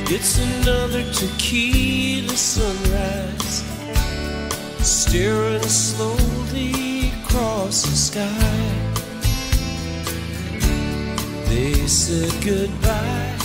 It's another tequila sunrise, staring slowly across the sky. They said goodbye